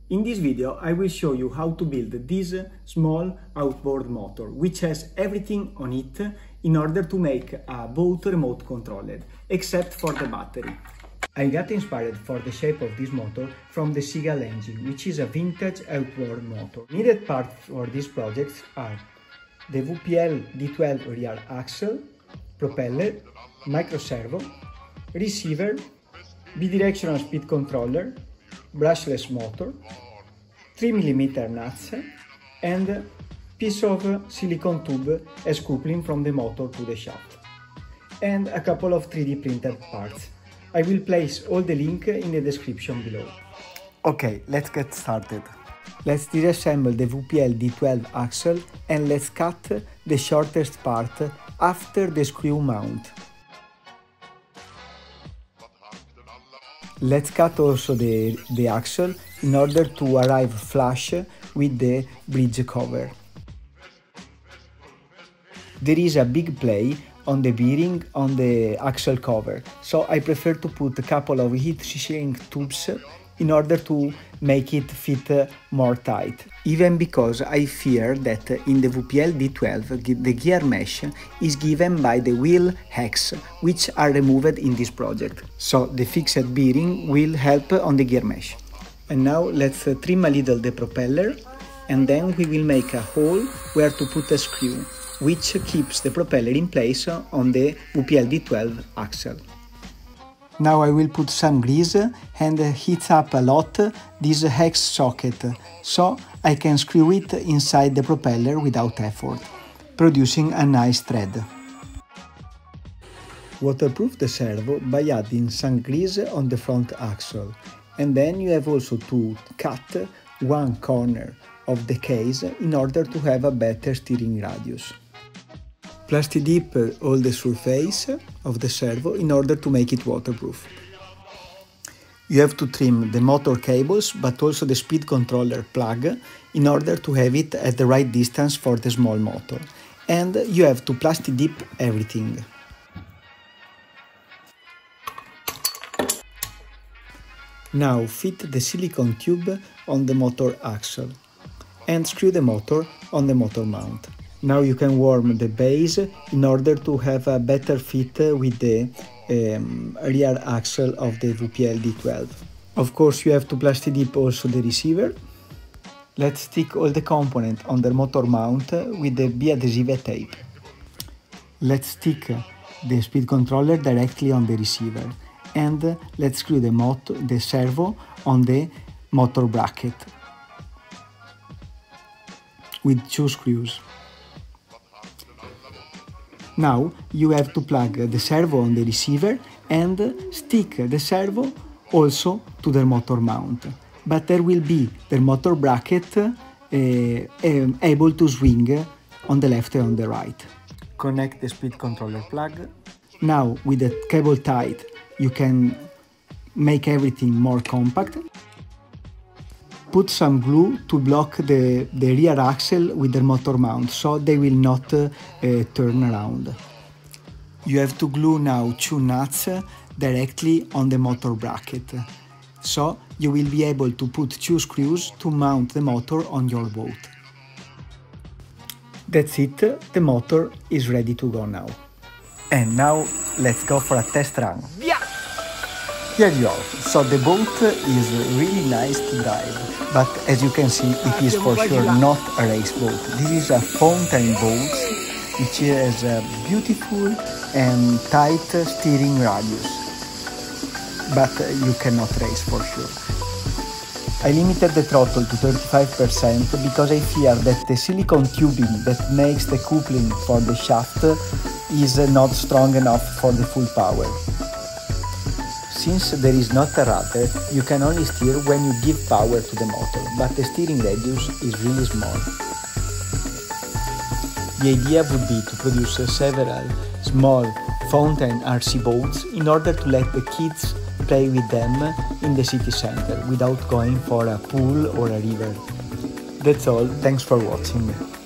In this video I will show you how to build this small outboard motor, which has everything on it in order to make a boat remote controlled, except for the battery. I got inspired for the shape of this motor from the Seagull engine, which is a vintage outboard motor. Needed parts for this project are the VPL D12 rear axle, propeller, microservo, receiver, bidirectional speed controller, brushless motor, 3mm nuts, and piece of silicone tube as coupling from the motor to the shaft, and a couple of 3D printed parts. I will place all the link in the description below. Okay, let's get started. Let's disassemble the VPL D12 axle and let's cut the shortest part after the screw mount. Let's cut also the axle in order to arrive flush with the bridge cover. There is a big play on the bearing on the axle cover, so I prefer to put a couple of heat shrink tubes in order to make it fit more tight, even because I fear that in the VPL D12 the gear mesh is given by the wheel hex, which are removed in this project, so the fixed bearing will help on the gear mesh. And now let's trim a little the propeller, and then we will make a hole where to put a screw, which keeps the propeller in place on the VPL D12 axle. Now I will put some grease and heat up a lot this hex socket, so I can screw it inside the propeller without effort, producing a nice thread. Waterproof the servo by adding some grease on the front axle, and then you have also to cut one corner of the case in order to have a better steering radius. Plasti dip all the surface of the servo in order to make it waterproof. You have to trim the motor cables but also the speed controller plug in order to have it at the right distance for the small motor. And you have to plasti dip everything. Now fit the silicone tube on the motor axle and screw the motor on the motor mount. Now you can warm the base in order to have a better fit with the rear axle of the VPL D12. Of course you have to plasti dip also the receiver. Let's stick all the components on the motor mount with the bi-adhesive tape. Let's stick the speed controller directly on the receiver, and let's screw the servo on the motor bracket with 2 screws. Now you have to plug the servo on the receiver and stick the servo also to the motor mount, but there will be the motor bracket able to swing on the left and on the right. Connect the speed controller plug. Now with the cable tight you can make everything more compact. Put some glue to block the rear axle with the motor mount, so they will not turn around. You have to glue now 2 nuts directly on the motor bracket, so you will be able to put 2 screws to mount the motor on your boat. That's it, the motor is ready to go now. And now let's go for a test run. Yeah! Here you are. So the boat is really nice to drive, but as you can see it is for sure not a race boat. This is a fountain boat which has a beautiful and tight steering radius, but you cannot race for sure. I limited the throttle to 35% because I fear that the silicone tubing that makes the coupling for the shaft is not strong enough for the full power. Since there is not a rudder, you can only steer when you give power to the motor, but the steering radius is really small. The idea would be to produce several small fountain RC boats in order to let the kids play with them in the city center without going for a pool or a river. That's all, thanks for watching.